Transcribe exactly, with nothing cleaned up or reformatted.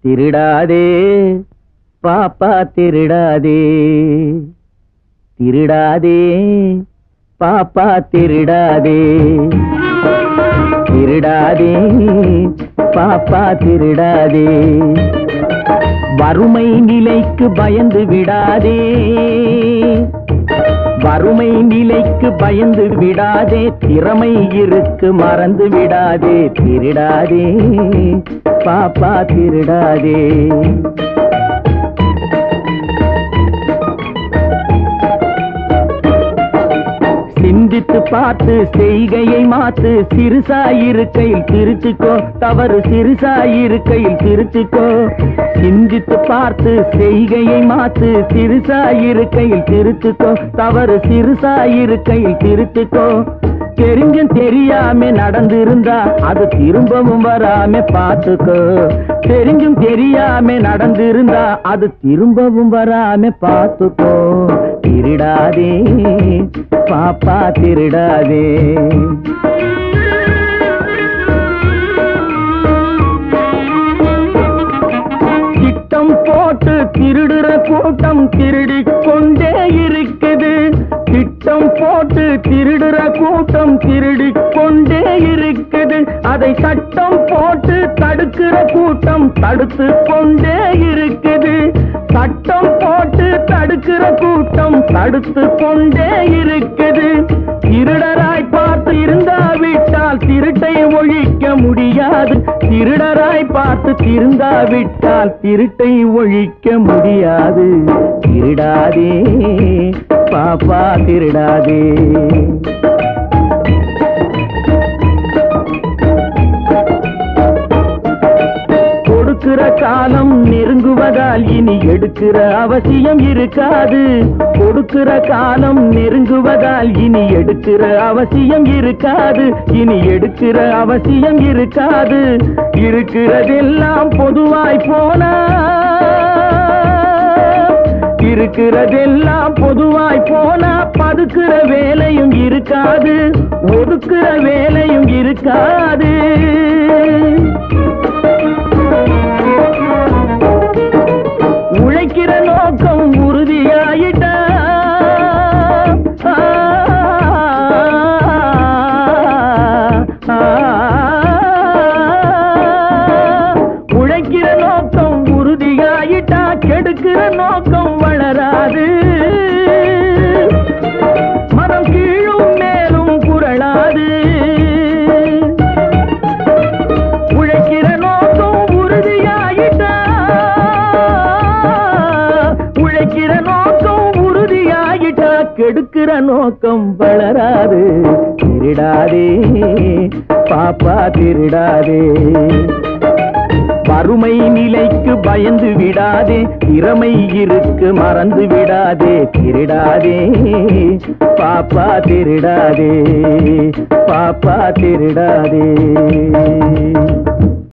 திருடாதே பாப்பா திருடாதே திருடாதே பாப்பா திருடாதே திருடாதே பாப்பா திருடாதே வறுமை நிலைக்கு பயந்து விடாதே வறுமை நிலைக்கு பயந்து விடாதே திறமை இருக்கு மறந்து விடாதே திருடாதே பாப்பா திருடாதே சிந்தித்து பார்த்து செய்கையை மாத்து சிறுசாயிருக்கையில் திருச்சிக்கோ தவறு சிறுசாயிருக்கையில் திருச்சிக்கோ சிந்தித்து பார்த்து செய்கையை மாத்து சிறுசாயிருக்கையில் திருச்சிக்கோ தவறு சிறுசாயிருக்கையில் திருச்சிக்கோ தெரிஞ்சும் தெரியாம நடந்திருந்தா அது திரும்பவும் வராம பார்த்துக்கோ தெரிஞ்சும் தெரியாம நடந்திருந்தா அது திரும்பவும் வராம பார்த்துக்கோ திருடாதே பாப்பா திருடாதே திட்டம் போட்டு திருடுற கூட்டம் திருடிக் கொண்டே இருக்குது திட்டம் போட்டு திருடுற கூட்டம் திருடிக் கொண்டே இருக்குது அதை சட்டம் போட்டு தடுக்கிற கூட்டம் தடுத்து கொண்டே இருக்குது சட்டம் போட்டு தடுக்கிற கூட்டம் தடுத்து கொண்டே இருக்குது திருடராய் பார்த்து இருந்தாவிட்டால் திருட்டை ஒழிக்க முடியாது திருடராய் பார்த்து திருந்தாவிட்டால் திருட்டை ஒழிக்க முடியாது திருடாதே பாப்பா திருடாதே கொடுக்கிற காலம் நெருங்குவதால் இனி எடுக்கிற அவசியம் இருக்காது கொடுக்கிற காலம் நெருங்குவதால் இனி எடுக்கிற அவசியம் இருக்காது இனி எடுக்கிற அவசியம் இருக்காது இருக்கிறதெல்லாம் பொதுவாய் போனா இருக்கிறதெல்லாம் பொதுவாய் போனா பதுக்கிற வேலையும் இருக்காது ஒதுக்குற வேலையும் இருக்காது உழைக்கிற நோக்கம் உறுதியாயிட்டா உழைக்கிற நோக்கம் உறுதியாயிட்டா கெடுக்கிற நோக்கம் வளராது மரம் கீழும் மேலும் புரளாது உழைக்கிற நோக்கம் உறுதியாயிட்டா உழைக்கிற நோக்கம் உறுதியாயிட்டா கெடுக்கிற நோக்கம் வளராது திருடாதே பாப்பா திருடாதே வறுமை நிலைக்கு பயந்து விடாதே திறமை இருக்கு மறந்து விடாதே திருடாதே பாப்பா திருடாதே பாப்பா திருடாதே